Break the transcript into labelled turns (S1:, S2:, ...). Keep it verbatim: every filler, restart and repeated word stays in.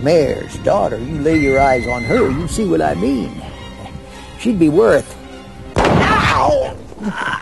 S1: mayor's daughter, you lay your eyes on her, you see what I mean. She'd be worth... Ow!